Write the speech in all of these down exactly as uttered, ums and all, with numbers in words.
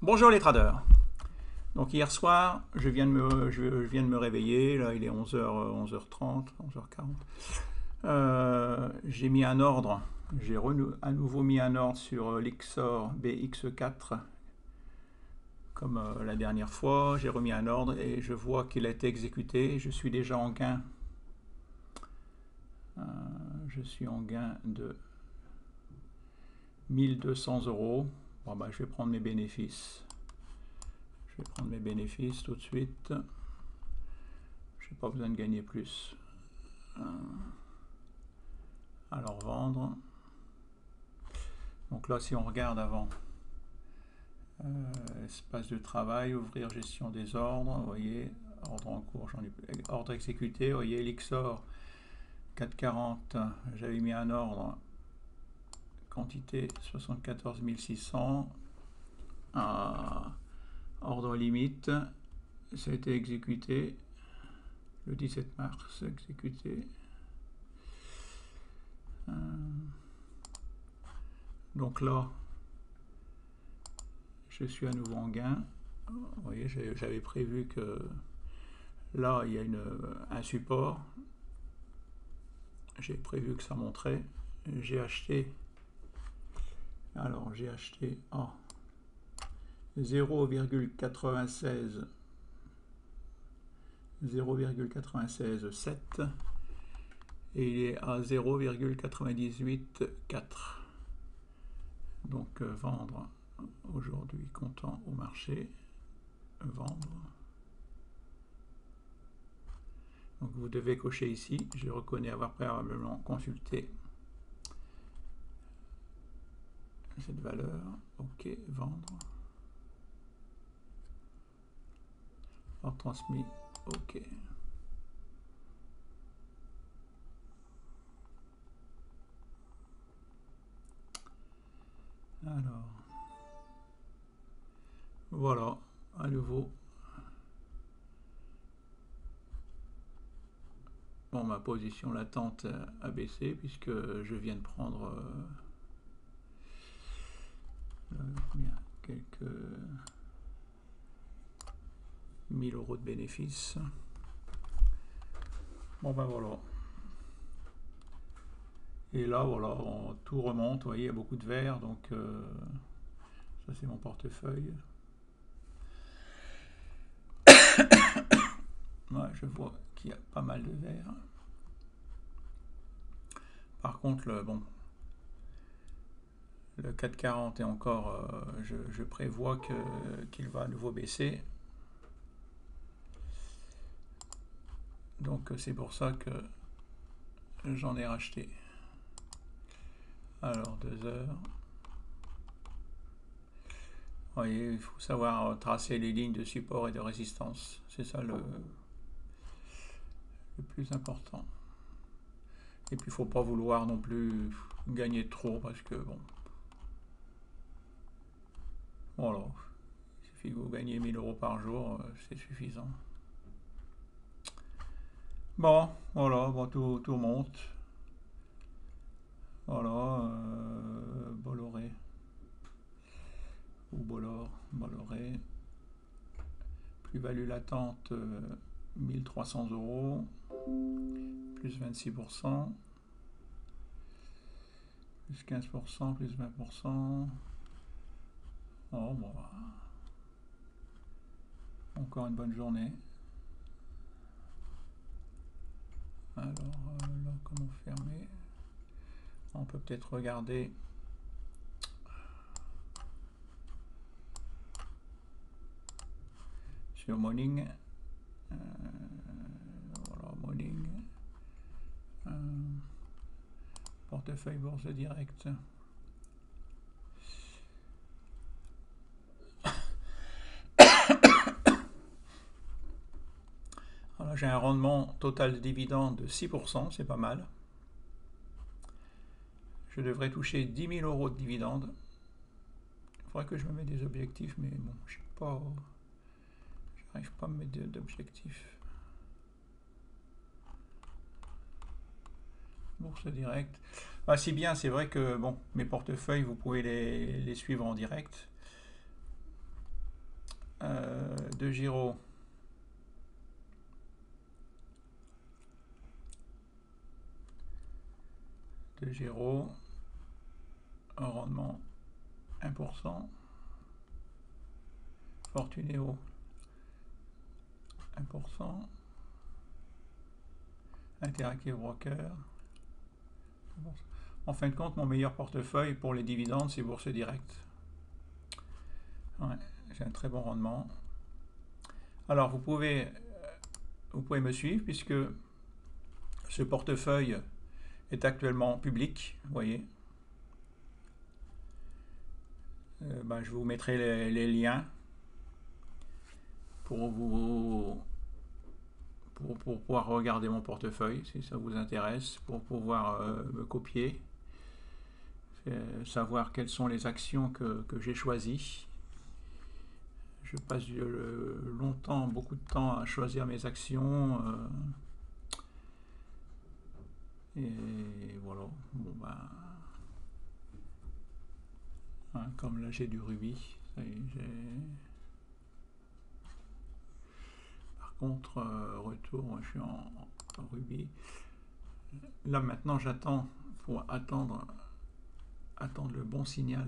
Bonjour les traders. Donc hier soir, je viens de me, je, je viens de me réveiller, là il est onze heures, onze heures trente, onze heures quarante. Euh, j'ai mis un ordre, j'ai à nouveau mis un ordre sur l'I X O R B X quatre, comme euh, la dernière fois. J'ai remis un ordre et je vois qu'il a été exécuté. Je suis déjà en gain. Euh, je suis en gain de mille deux cents euros. Bon, bah, je vais prendre mes bénéfices. Je vais prendre mes bénéfices tout de suite. Je n'ai pas besoin de gagner plus. Alors vendre. Donc là, si on regarde avant, euh, espace de travail, ouvrir gestion des ordres, vous voyez, ordre en cours, j'en ai ordre exécuté, vous voyez, l'I X O R quatre cent quarante, j'avais mis un ordre, quantité soixante-quatorze mille six cents, ah, ordre limite, ça a été exécuté le dix-sept mars, exécuté. Euh, donc là, je suis à nouveau en gain. Vous voyez, j'avais prévu que là, il y a une, un support. J'ai prévu que ça monterait. J'ai acheté. Alors, j'ai acheté à zéro virgule quatre-vingt-seize zéro virgule quatre-vingt-seize sept et il est à zéro virgule quatre-vingt-dix-huit quatre. Donc euh, vendre aujourd'hui, comptant au marché, vendre. Donc vous devez cocher ici, je reconnais avoir préalablement consulté cette valeur. Ok, vendre. Ordre transmis, ok. Alors, voilà, à nouveau. Bon, ma position latente a baissé puisque je viens de prendre euh, quelques mille euros de bénéfices. Bon ben voilà. Et là voilà, on, tout remonte, vous voyez, il y a beaucoup de vert, donc euh, ça c'est mon portefeuille. Ouais, je vois qu'il y a pas mal de vert. Par contre, le, bon, le quatre cent quarante est encore, euh, je, je prévois que, qu'il va à nouveau baisser. Donc c'est pour ça que j'en ai racheté. Alors deux heures. Vous voyez, il faut savoir tracer les lignes de support et de résistance. C'est ça le, le plus important. Et puis il ne faut pas vouloir non plus gagner trop parce que bon. Voilà. Il suffit que vous gagnez mille euros par jour, c'est suffisant. Bon, voilà, bon, tout, tout monte. Voilà, euh, Bolloré. Ou Bollor, Bolloré. Plus-value latente, euh, mille trois cents euros. Plus vingt-six pour cent. Plus quinze pour cent, plus vingt pour cent. Oh, bon. Encore une bonne journée. Alors, euh, là, comment fermer? On peut peut-être regarder sur Morning. Euh, voilà, Morning. Euh, portefeuille bourse direct. Alors, j'ai un rendement total de dividende de six pour cent, c'est pas mal. Je devrais toucher dix mille euros de dividendes. Il faudrait que je me mette des objectifs, mais bon, je sais pas. J'arrive pas à me mettre d'objectifs. Bourse directe. Bah, si bien, c'est vrai que bon, mes portefeuilles, vous pouvez les, les suivre en direct. euh, De Giro. De Giro. Un rendement un pour cent. Fortuneo un pour cent. Interactive Broker. En fin de compte, mon meilleur portefeuille pour les dividendes, c'est Bourse Directe. Ouais, j'ai un très bon rendement. Alors, vous pouvez, vous pouvez me suivre puisque ce portefeuille est actuellement public, vous voyez. Euh, ben, je vous mettrai les, les liens pour vous pour, pour pouvoir regarder mon portefeuille si ça vous intéresse, pour pouvoir euh, me copier, euh, savoir quelles sont les actions que, que j'ai choisies. Je passe euh, longtemps, beaucoup de temps à choisir mes actions. Euh, et voilà. Bon ben, hein, comme là j'ai du rubis. Par contre, euh, retour, moi je suis en, en rubis. Là maintenant j'attends pour attendre, attendre le bon signal.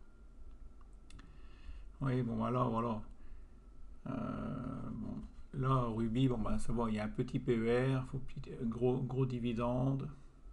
Oui, bon alors voilà. Euh, bon, là, Ruby, bon ben ça va, il y a un petit P E R, faut petit, gros, gros dividende.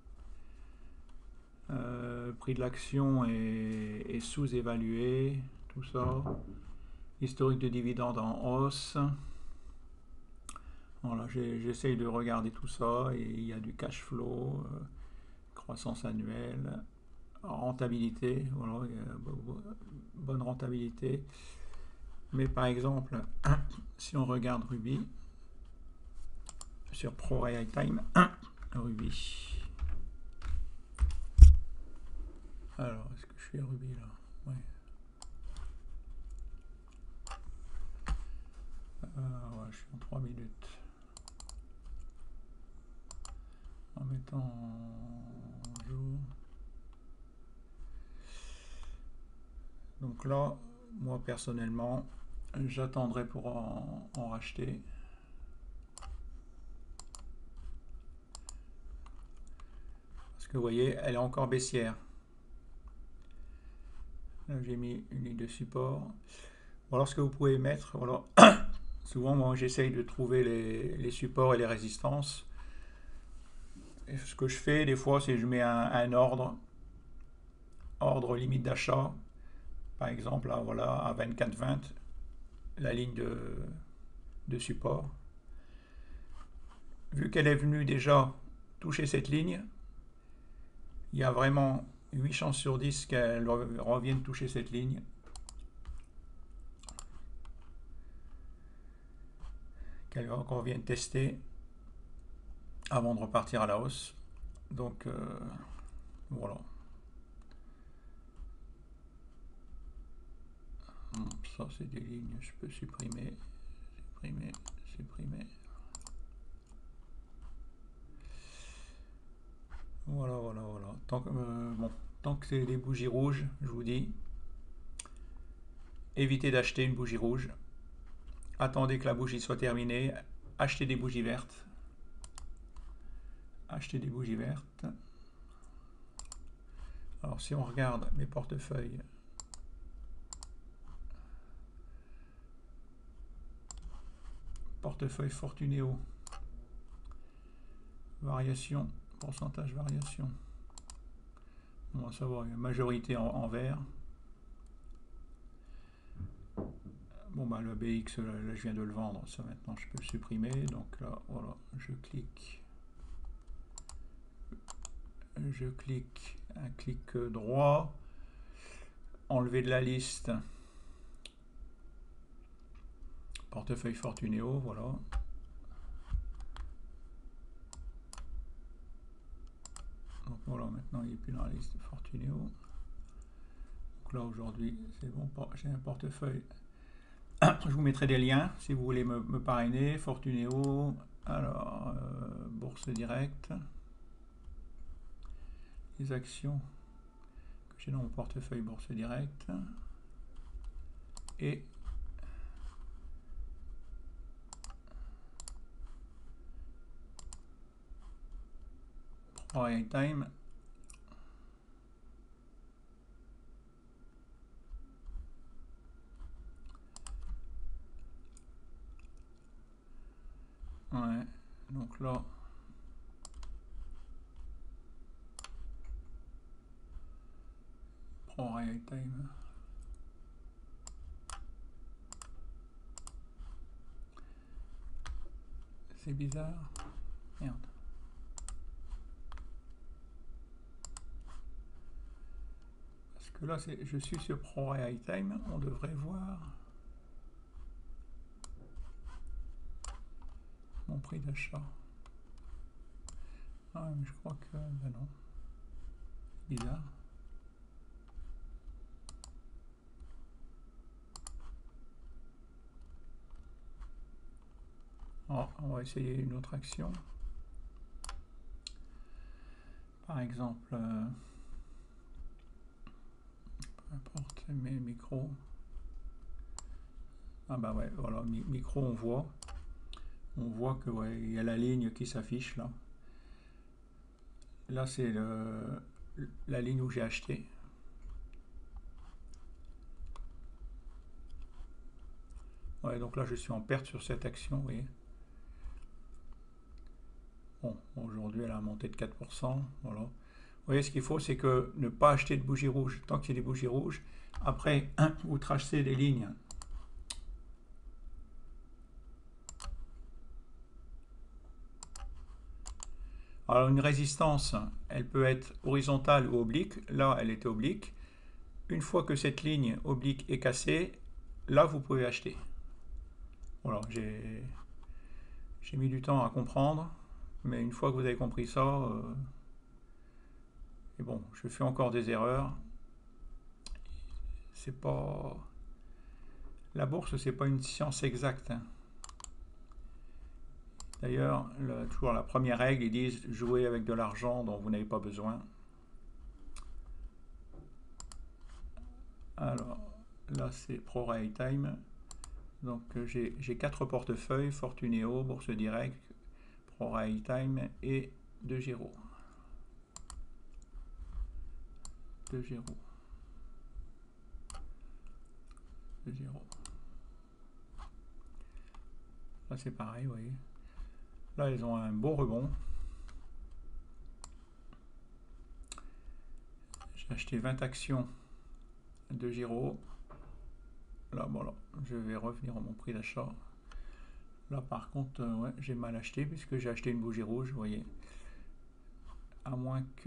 Euh, prix de l'action est, est sous-évalué, tout ça. Historique de dividende en hausse. Voilà, j'essaye de regarder tout ça et il y a du cash flow, euh, croissance annuelle, rentabilité, voilà, bonne rentabilité. Mais par exemple, si on regarde Ruby, sur Pro Real Time, Ruby. Alors, est-ce que je suis à Ruby là? Ouais. Euh, ouais, je suis en trois minutes. En mettant en jour. Donc là, moi personnellement, j'attendrai pour en, en racheter. Parce que vous voyez, elle est encore baissière. Là, j'ai mis une ligne de support. Ou alors ce que vous pouvez mettre, voilà. Souvent, moi, j'essaye de trouver les, les supports et les résistances. Et ce que je fais, des fois, c'est que je mets un, un ordre, ordre limite d'achat. Par exemple, là, voilà, à vingt-quatre vingt, la ligne de, de support. Vu qu'elle est venue déjà toucher cette ligne, il y a vraiment huit chances sur dix qu'elle revienne toucher cette ligne. Qu'elle revienne tester avant de repartir à la hausse. Donc euh, voilà. Ça c'est des lignes, je peux supprimer, supprimer, supprimer. Voilà, voilà, voilà. Tant que, euh, bon, tant que c'est des bougies rouges, je vous dis, évitez d'acheter une bougie rouge. Attendez que la bougie soit terminée. Achetez des bougies vertes. Achetez des bougies vertes. Alors si on regarde mes portefeuilles, portefeuille Fortuneo, variation, pourcentage variation. On va savoir une majorité en, en vert. Bon bah le B X, là, là, je viens de le vendre, ça maintenant je peux le supprimer. Donc là voilà, je clique, je clique, un clic droit, enlever de la liste, portefeuille Fortuneo, voilà. Donc voilà, maintenant il n'est plus dans la liste Fortuneo. Donc là aujourd'hui c'est bon, j'ai un portefeuille. Je vous mettrai des liens si vous voulez me, me parrainer. Fortuneo, alors euh, Bourse Directe, les actions que j'ai dans mon portefeuille Bourse Directe et Pro Time. Ouais, donc là, Pro Time. C'est bizarre. Merde. Parce que là, je suis sur Pro Time, on devrait voir mon prix d'achat. Ah, mais je crois que ben non. Bizarre. Oh, on va essayer une autre action. Par exemple, euh, peu importe mes micros. Ah bah ouais, voilà, mi micro on voit. On voit que ouais, il y a la ligne qui s'affiche là. Là c'est la ligne où j'ai acheté. Ouais, donc là je suis en perte sur cette action, vous voyez. Bon, aujourd'hui elle a monté de quatre pour cent, voilà. Vous voyez, ce qu'il faut, c'est que ne pas acheter de bougies rouges tant qu'il y a des bougies rouges. Après, vous tracez des lignes. Alors une résistance, elle peut être horizontale ou oblique. Là, elle était oblique. Une fois que cette ligne oblique est cassée, là, vous pouvez acheter. Voilà, j'ai j'ai mis du temps à comprendre, mais une fois que vous avez compris ça, euh, et bon, je fais encore des erreurs. C'est pas... La bourse, c'est pas une science exacte. Hein. D'ailleurs, toujours la première règle, ils disent jouer avec de l'argent dont vous n'avez pas besoin. Alors, là c'est Pro Time. Donc j'ai quatre portefeuilles, Fortuneo, Bourse Direct, Pro Time et De Giro. De Giro. De Giro. Là c'est pareil, vous voyez. Là ils ont un beau rebond. J'ai acheté vingt actions de Giro. Là, bon, là, je vais revenir à mon prix d'achat. Là, par contre, euh, ouais, j'ai mal acheté puisque j'ai acheté une bougie rouge, vous voyez. À moins que...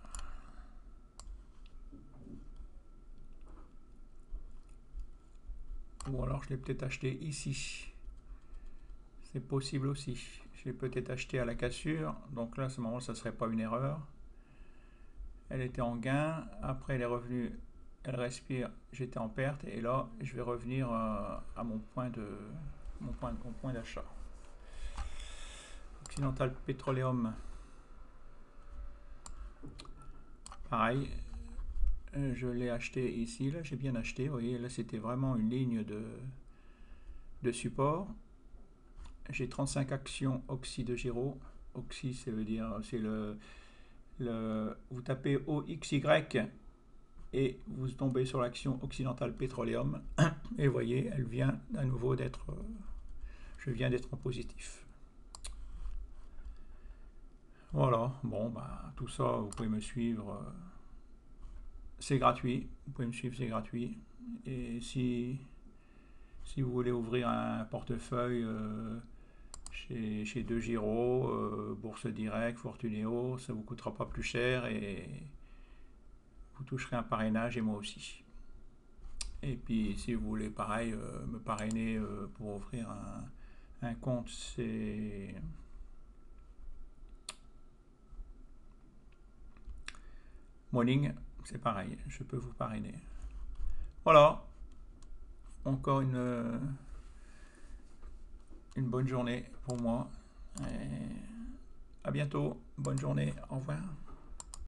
Ou alors, je l'ai peut-être acheté ici. C'est possible aussi. Je l'ai peut-être acheté à la cassure. Donc là, à ce moment, ça ne serait pas une erreur. Elle était en gain. Après, elle est revenue... Elle respire, j'étais en perte, et là je vais revenir euh, à mon point de mon point, mon point d'achat. Occidental Petroleum, pareil, euh, je l'ai acheté ici, là j'ai bien acheté, vous voyez, là c'était vraiment une ligne de, de support. J'ai trente-cinq actions Oxy de Giro. Oxy, ça veut dire, c'est le, le, vous tapez O X Y et vous tombez sur l'action Occidental Petroleum et vous voyez, elle vient à nouveau d'être, euh, je viens d'être en positif. Voilà, bon, bah, tout ça, vous pouvez me suivre, euh, c'est gratuit, vous pouvez me suivre, c'est gratuit. Et si, si vous voulez ouvrir un portefeuille euh, chez, chez De Giro, euh, Bourse Direct, Fortuneo, ça ne vous coûtera pas plus cher et vous toucherez un parrainage et moi aussi. Et puis si vous voulez pareil euh, me parrainer euh, pour ouvrir un, un compte, c'est Morning, c'est pareil, je peux vous parrainer. Voilà, encore une, une bonne journée pour moi. Et à bientôt, bonne journée, au revoir.